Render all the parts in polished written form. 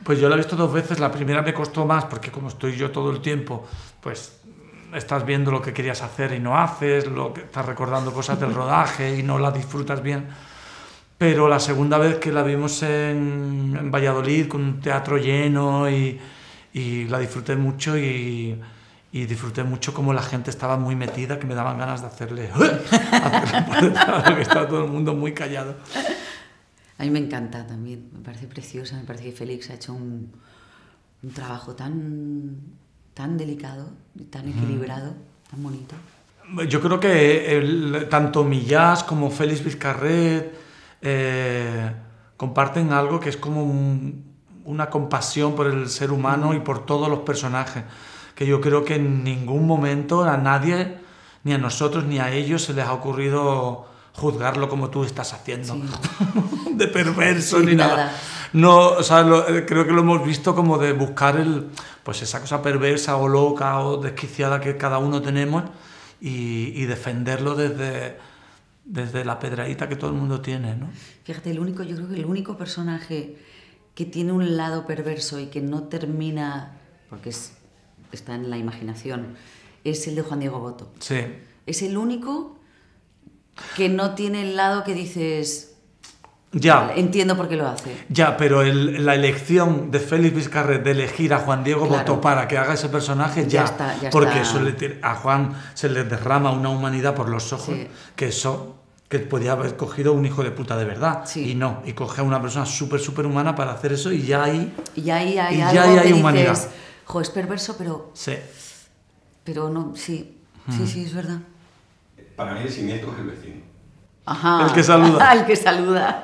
Pues yo la he visto 2 veces, la primera me costó más porque como estoy yo todo el tiempo, pues estás viendo lo que querías hacer y no haces, lo que estás recordando cosas del rodaje y no la disfrutas bien. Pero la segunda vez que la vimos en Valladolid con un teatro lleno y la disfruté mucho y disfruté mucho como la gente estaba muy metida, que me daban ganas de hacerle porque estaba todo el mundo muy callado. A mí me encanta también, me parece preciosa, me parece que Félix ha hecho un trabajo tan delicado, tan equilibrado, tan bonito. Yo creo que tanto Millás como Félix Vizcarret comparten algo que es como una compasión por el ser humano y por todos los personajes, que yo creo que en ningún momento a nadie, ni a nosotros ni a ellos, se les ha ocurrido juzgarlo como tú estás haciendo, sí. De perverso, sí, ni nada. No, o sea, creo que lo hemos visto como de buscar pues esa cosa perversa o loca o desquiciada que cada uno tenemos y defenderlo desde la pedradita que todo el mundo tiene, ¿no? Fíjate, yo creo que el único personaje que tiene un lado perverso y que no termina, porque está en la imaginación, es el de Juan Diego Boto. Sí. Es el único que no tiene el lado que dices... Ya. Entiendo por qué lo hace. Ya, pero la elección de Félix Vizcarret de elegir a Juan Diego Boto para que haga ese personaje, ya porque está. A Juan se le derrama una humanidad por los ojos, sí. que podía haber cogido un hijo de puta de verdad, sí. Y no, y coge a una persona súper humana para hacer eso y ya hay humanidad. Dices, jo, es perverso, pero... Sí. Pero no, sí, sí, es verdad. Para mí el siniestro es el vecino. Ajá. El que saluda. El que saluda.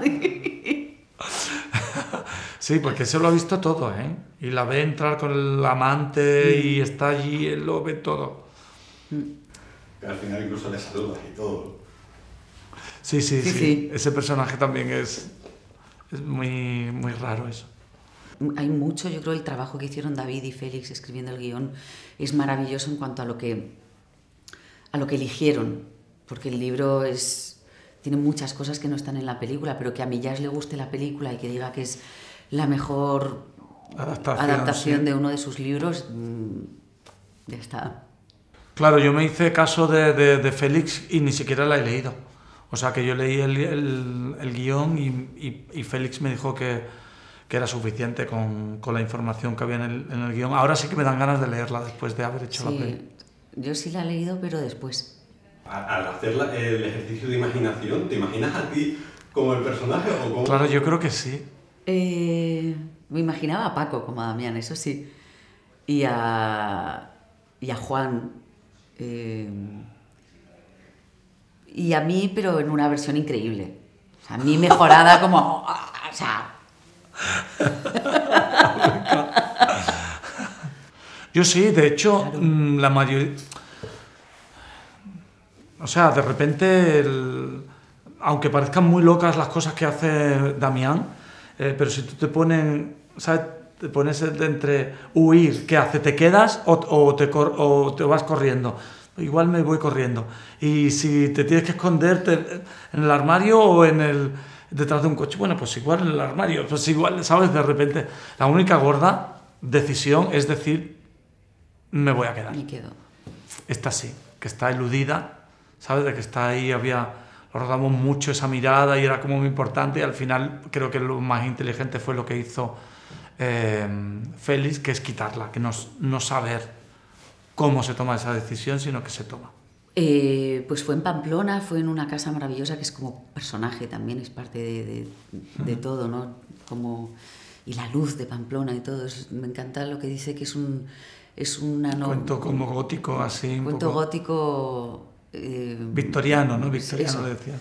Sí, porque se lo ha visto todo, ¿eh? Y la ve entrar con el amante y está allí, él lo ve todo. Que al final incluso le saluda y todo. Sí. Ese personaje también es muy raro eso. Hay mucho, yo creo, el trabajo que hicieron David y Félix escribiendo el guión es maravilloso en cuanto a lo que eligieron, porque el libro tiene muchas cosas que no están en la película, pero que a Millás le guste la película y que diga que es la mejor adaptación sí. de uno de sus libros, ya está. Claro, yo me hice caso de Félix y ni siquiera la he leído. O sea, que yo leí el guión y Félix me dijo que era suficiente con la información que había en el guión. Ahora sí que me dan ganas de leerla después de haber hecho la peli. Yo sí la he leído, pero después. Al hacer el ejercicio de imaginación, ¿te imaginas a ti como el personaje o como...? Claro, yo creo que sí. Me imaginaba a Paco como a Damián, eso sí. Y a Juan. Y a mí, pero en una versión increíble. O sea, a mí mejorada como... O sea... Yo sí, de hecho, claro. La mayoría... O sea, de repente, aunque parezcan muy locas las cosas que hace Damián, pero si tú te pones entre huir, ¿qué hace? ¿Te quedas o te vas corriendo? Igual me voy corriendo. Y si te tienes que esconderte en el armario o detrás de un coche, bueno, pues igual en el armario, pues igual, ¿sabes? De repente, la única gorda decisión es decir, me voy a quedar. Me quedo. Esta sí, que está eludida, ¿sabes? De que está ahí, lo rodamos mucho esa mirada y era como muy importante y al final creo que lo más inteligente fue lo que hizo Félix, que es quitarla, que no saber cómo se toma esa decisión, sino que se toma. Pues fue en Pamplona, fue en una casa maravillosa que es como personaje también, es parte de todo, ¿no? Y la luz de Pamplona y todo, me encanta lo que dice que es un cuento como gótico, así. Un cuento gótico... victoriano, ¿no? Victoriano lo decía.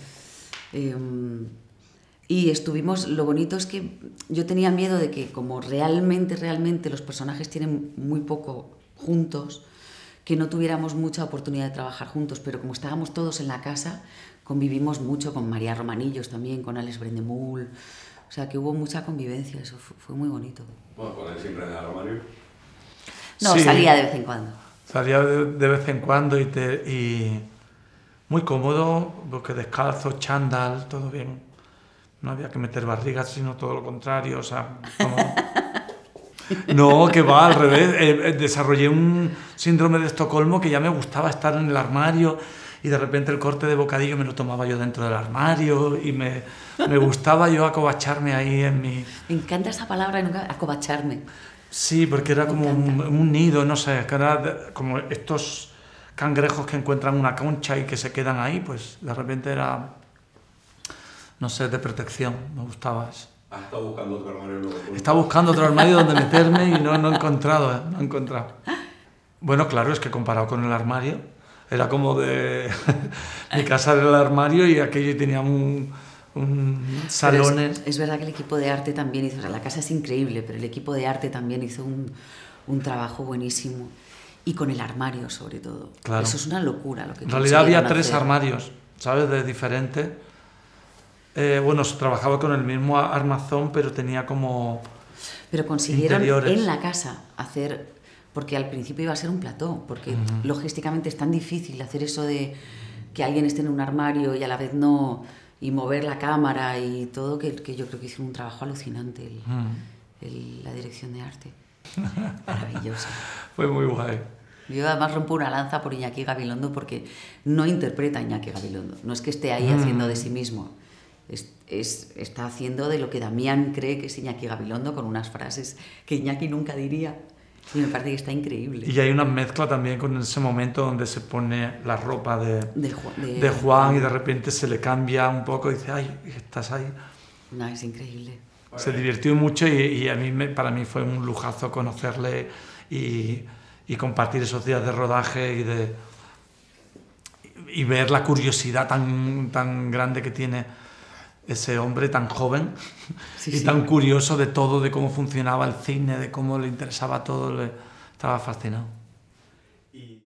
Y estuvimos... Lo bonito es que yo tenía miedo de que como realmente los personajes tienen muy poco juntos, que no tuviéramos mucha oportunidad de trabajar juntos, pero como estábamos todos en la casa, convivimos mucho con María Romanillos también, con Alex Brendemul, o sea que hubo mucha convivencia, eso fue muy bonito. Bueno, con él siempre en el armario. No, sí, salía de vez en cuando. Salía de vez en cuando y muy cómodo, porque descalzo, chándal, todo bien. No había que meter barrigas, sino todo lo contrario, o sea, No, que va, al revés. Desarrollé un síndrome de Estocolmo que ya me gustaba estar en el armario y de repente el corte de bocadillo me lo tomaba yo dentro del armario y me gustaba yo acobacharme ahí en mi... Me encanta esa palabra, nunca acobacharme. Sí, porque era como un nido, no sé, que era como estos cangrejos que encuentran una concha y que se quedan ahí, pues de repente era, no sé, de protección, me gustaba eso. ¿Has estado buscando otro armario luego? Estaba buscando otro armario donde meterme y no he encontrado, no he encontrado. Bueno, claro, es que comparado con el armario, era como de... mi casa era el armario y aquello tenía un salones. Es verdad que el equipo de arte también hizo, o sea, la casa es increíble, pero el equipo de arte también hizo un trabajo buenísimo. Y con el armario, sobre todo. Claro. Eso es una locura lo que En realidad había 3 hacer. armarios, ¿sabes? De diferentes. Bueno, se trabajaba con el mismo armazón, pero tenía como... Pero consiguieron interiores. en la casa hacer... Porque al principio iba a ser un plató, porque logísticamente es tan difícil hacer eso de que alguien esté en un armario y a la vez no... y mover la cámara y todo, que yo creo que hicieron un trabajo alucinante la dirección de arte. Maravilloso. Fue muy guay. Yo además rompo una lanza por Iñaki Gabilondo porque no interpreta a Iñaki Gabilondo. No es que esté ahí haciendo de sí mismo. Está haciendo de lo que Damián cree que es Iñaki Gabilondo con unas frases que Iñaki nunca diría. Y me parece que está increíble. Y hay una mezcla también con ese momento donde se pone la ropa de Juan, Juan y de repente se le cambia un poco y dice, ay, estás ahí. No, es increíble. Se divirtió mucho y para mí fue un lujazo conocerle y compartir esos días de rodaje y ver la curiosidad tan grande que tiene ese hombre tan joven y tan curioso de todo, de cómo funcionaba el cine, de cómo le interesaba todo, estaba fascinado.